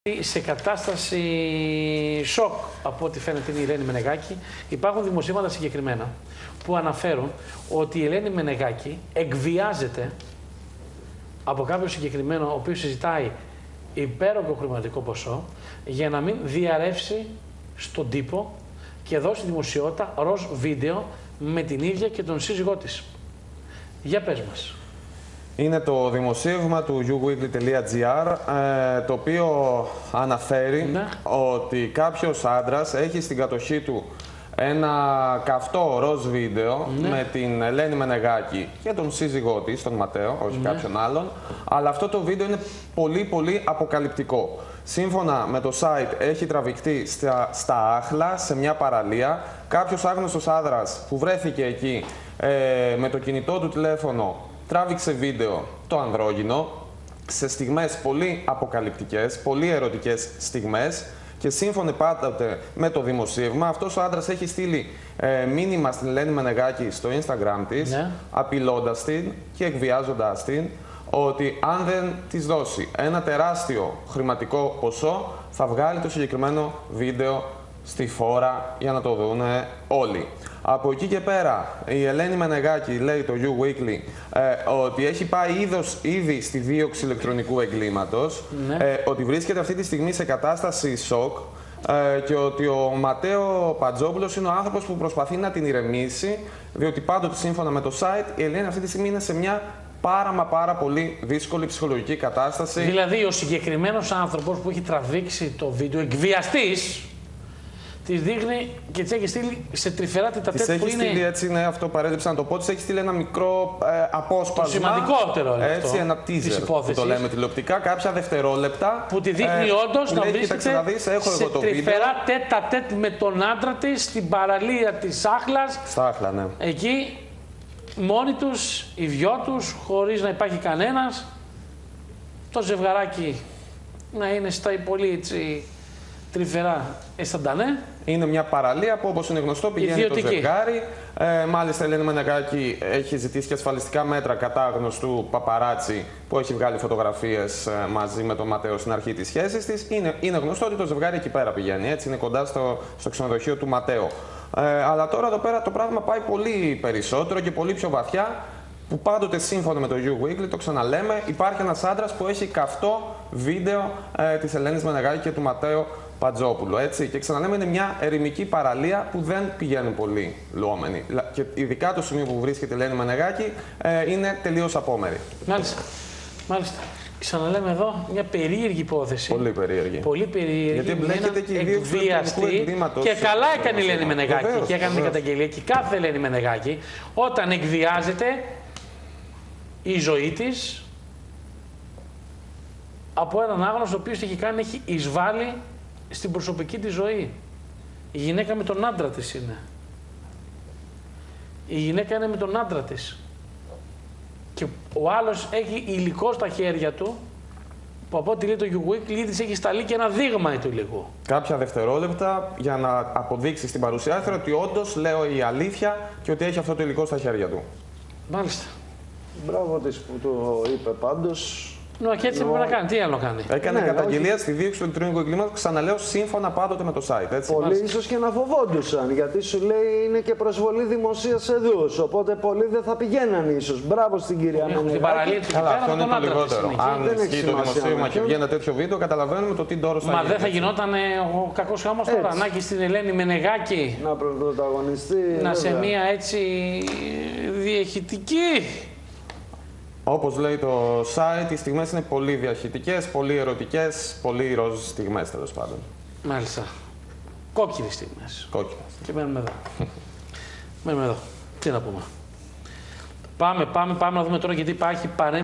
Σε κατάσταση σοκ από ό,τι φαίνεται είναι η Ελένη Μενεγάκη. Υπάρχουν δημοσίευματα συγκεκριμένα που αναφέρουν ότι η Ελένη Μενεγάκη εκβιάζεται από κάποιο συγκεκριμένο ο οποίος συζητάει υπέροχο χρηματικό ποσό για να μην διαρρεύσει στον τύπο και δώσει δημοσιότητα ροζ βίντεο με την ίδια και τον σύζυγό της. Για πες μας. Είναι το δημοσίευμα του youweekly.gr, το οποίο αναφέρει ότι κάποιος άντρας έχει στην κατοχή του ένα καυτό ροζ βίντεο με την Ελένη Μενεγάκη και τον σύζυγό της, τον Ματέο, όχι κάποιον άλλον, αλλά αυτό το βίντεο είναι πολύ αποκαλυπτικό. Σύμφωνα με το site έχει τραβηχτεί στα άχλα, σε μια παραλία. Κάποιος άγνωστος άντρας που βρέθηκε εκεί με το κινητό του τηλέφωνο τράβηξε βίντεο το ανδρόγυνο σε στιγμές πολύ αποκαλυπτικές, πολύ ερωτικές στιγμές και σύμφωνα πάντοτε με το δημοσίευμα, αυτός ο άντρας έχει στείλει μήνυμα στην Ελένη Μενεγάκη στο Instagram της, απειλώντας την και εκβιάζοντας την ότι αν δεν της δώσει ένα τεράστιο χρηματικό ποσό θα βγάλει το συγκεκριμένο βίντεο στη φόρα για να το δουν όλοι. Από εκεί και πέρα, η Ελένη Μενεγάκη λέει το You Weekly ότι έχει πάει ήδη στη δίωξη ηλεκτρονικού εγκλήματος, ότι βρίσκεται αυτή τη στιγμή σε κατάσταση σοκ και ότι ο Ματέο Παντζόπουλος είναι ο άνθρωπος που προσπαθεί να την ηρεμήσει, διότι πάντοτε σύμφωνα με το site η Ελένη αυτή τη στιγμή είναι σε μια πάρα πολύ δύσκολη ψυχολογική κατάσταση. Δηλαδή ο συγκεκριμένος άνθρωπος που έχει τραβήξει το βίντεο, εκβιαστής, της δείχνει και της έχει στείλει σε τρυφερά τετατέτ που είναι... Της έχει στείλει έτσι, ναι, αυτό παρέτρεψα να το πω, της έχει στείλει ένα μικρό απόσπασμα. Το σημαντικότερο είναι έτσι, αυτό, ένα teaser που το λέμε τηλεοπτικά, κάποια δευτερόλεπτα. Που τη δείχνει όντως να βρίσκεται σε τρυφερά τετατέτ με τον άντρα της στην παραλία της Άχλας. Στα Άχλα, ναι. Εκεί, μόνοι τους, οι δυο τους, χωρίς να υπάρχει κανένας. Το ζευγαράκι να είναι στα πολύ έτσι τρυφερά αισθαντανέ. Είναι μια παραλία που, όπως είναι γνωστό, πηγαίνει το ζευγάρι. Μάλιστα η Ελένη Μενεγάκη έχει ζητήσει και ασφαλιστικά μέτρα κατά γνωστού παπαράτσι που έχει βγάλει φωτογραφίες μαζί με τον Ματέο στην αρχή της σχέσης της. Είναι γνωστό ότι το ζευγάρι εκεί πέρα πηγαίνει, έτσι, είναι κοντά στο ξενοδοχείο του Ματέο. Αλλά τώρα εδώ πέρα το πράγμα πάει πολύ περισσότερο και πολύ πιο βαθιά, που πάντοτε σύμφωνα με το You Weekly, το ξαναλέμε, υπάρχει ένας άντρας που έχει καυτό βίντεο της Ελένης Μενεγάκη και του Ματέο Παντζόπουλου, έτσι. Και ξαναλέμε, είναι μια ερημική παραλία που δεν πηγαίνουν πολύ λουόμενοι. Και ειδικά το σημείο που βρίσκεται η Ελένη Μενεγάκη είναι τελείως απόμερη. Μάλιστα. Ξαναλέμε εδώ μια περίεργη υπόθεση. Πολύ περίεργη. Πολύ περίεργη. Γιατί εμπλέκεται και η εκβιαστή. Και καλά έκανε η Ελένη Μενεγάκη και έκανε την καταγγελία. Και κάθε Ελένη Μενεγάκη, όταν εκβιάζεται η ζωή της από έναν άγνωστο ο οποίος έχει εισβάλει στην προσωπική της ζωή. Η γυναίκα με τον άντρα της είναι. Η γυναίκα είναι με τον άντρα της. Και ο άλλος έχει υλικό στα χέρια του, που από ό,τι λέει το You Weekly της έχει σταλεί και ένα δείγμα του υλικού. Κάποια δευτερόλεπτα για να αποδείξει στην παρουσιάστρια ότι όντως λέω η αλήθεια και ότι έχει αυτό το υλικό στα χέρια του. Μάλιστα. Μπράβο της που το είπε πάντως. Και έτσι έπρεπε να κάνει. Τι άλλο να κάνει. Έκανε καταγγελία στη δίωξη του ηλεκτρονικού εγκλήματος, ξαναλέω, σύμφωνα πάντοτε με το site. Έτσι. Πολλοί ίσως και να φοβόντουσαν, γιατί σου λέει είναι και προσβολή δημοσίας εδούς. Οπότε πολλοί δεν θα πηγαίναν ίσως. Μπράβο στην κυρία Μενεγάκη. Στην παραλία του. Αλλά αυτό είναι το λιγότερο. Αν ισχύει το δημοσίευμα και βγει ένα τέτοιο βίντεο, καταλαβαίνουμε το τι ντόρος θα γίνει. Μα δεν θα γινόταν ο κακός χαμός τώρα. Να και στην Ελένη Μενεγάκη να πρωταγωνιστεί. Να σε μία έτσι διαχυτική. Όπως λέει το site, οι στιγμές είναι πολύ διαχυτικές, πολύ ερωτικές, πολύ ροζ στιγμές, τέλος πάντων. Μάλιστα. Κόκκινες στιγμές. Κόκκινες. Και μένουμε εδώ. Μένουμε εδώ. Τι να πούμε. Πάμε να δούμε τώρα, γιατί υπάρχει παρέμβαση.